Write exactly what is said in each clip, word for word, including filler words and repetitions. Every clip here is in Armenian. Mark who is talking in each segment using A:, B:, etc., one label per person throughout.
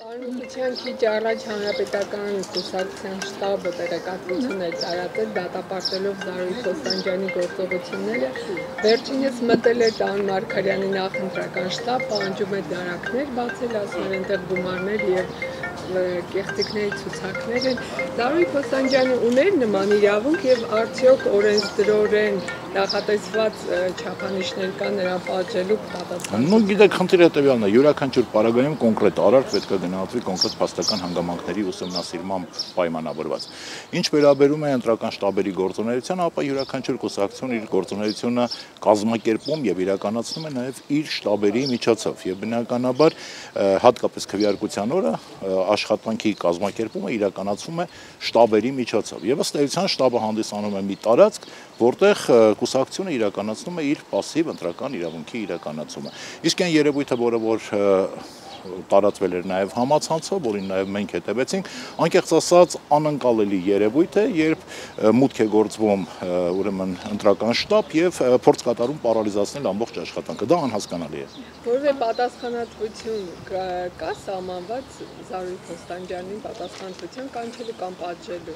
A: Պարունակության քիչ առաջ հանրապետական կուսակցության շտաբը տեղեկատվություն էր տարածել դատապարտելով Զարուհի Քոստանջյանի գործողությունները, վերջինս մտել էր Տարոն Մարգարյանի նախընտրական շտաբ, պահանջում էր դարակներ բացել, ասում էր այնտեղ գումարներ եւ կեղծիքների ցուցակներ են։ Զարուհի Քոստանջյանը ուներ նման իրավունք եւ արդյոք օրենսդրորեն նախատեսված չափանիշներ կան նրան պատժելու պատասխան։
B: Ну, գիտեք, խնդիրը հետեւյալն է, յուրաքանչյուր պարագայում կոնկրետ արարք պետք է գնահատվի կոնկրետ փաստական հանգամանքների ուսումնասիրմամբ պայմանավորված։ Ինչ վերաբերում է ընտրական շտաբերի գործունեությանը, ապա յուրաքանչյուր կուսակցություն իր գործունեությունը կազմակերպում եւ իրականացնում է նաեւ իր շտաբերի միջոցով եւ բնականաբար հատկապես քվեարկության օրը աշխատանքի կազմակերպումը իրականացվում է շտաբերի միջոցով եւ ըստ էության շտաբը հանդիսանում է մի տարածք, որտեղ կուսակցությունը իրականացնում է իր пассив ընտրական իրավունքի իրականացումը։ Իսկ այն երևույթը, որը որ տարածվել էր նաև համացանցով, որին նաև մենք հետևեցինք, անկեղծ ասած անընկալելի երևույթ է, երբ մուտք է գործվում ուրեմն ընտրական շտաբ եւ փորձ կատարում պարալիզացնել ամբողջ աշխատանքը, դա անհասկանալի է։
A: Որևէ պատասխանատվություն կա սահմանված Զարուհի Քոստանջյանին պատասխանատվության կանչելու կամ պատժելու։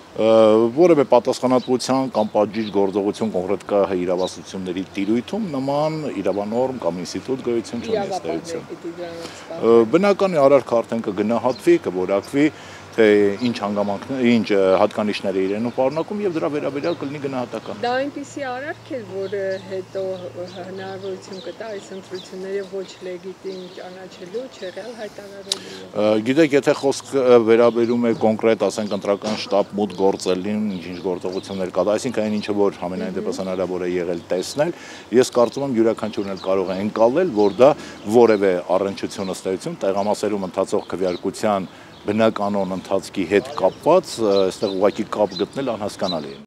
B: Որևէ պատասխանատվության կամ պատժիչ գործողություն կոնկրետ կա իրավասությունների տիրույթում նման իրավանորմ կամ ինստիտուտ գոյություն չունի ըստ էության։ Բնական է արարքը արդեն կգնահատվի, կորակվի, թե ինչ հանգամանքներ, ինչ հատկանիշներ է իրենով պարունակում եւ դրա վերաբերյալ կլինի գնահատական։
A: Դա այնպիսի արարք է, որը հետո հնարավորություն կտա այս ընտրությունները ոչ լեգիտիմ ճանաչելու, չեղյալ հայտարարելու։
B: Գիտեք, եթե խոսքը վերաբերում է կոնկրետ, ասենք, ընտրական շտաբ մուտք գործելին, ինչ-ինչ գործողություններ կա, այսինքն այն ինչը որ ամենայն դեպս հնարավոր է եղել տեսնել, ես կարծում եմ յուրաքանչյուրն էլ կարող է ընկալել, որ դա որևէ առնչություն ըստ էության տեղամասերում ընթացող քվեարկության բնականոն ընթացքի հետ կապված, այստեղ ուղղակի կապ գտնել անհասկանալի է։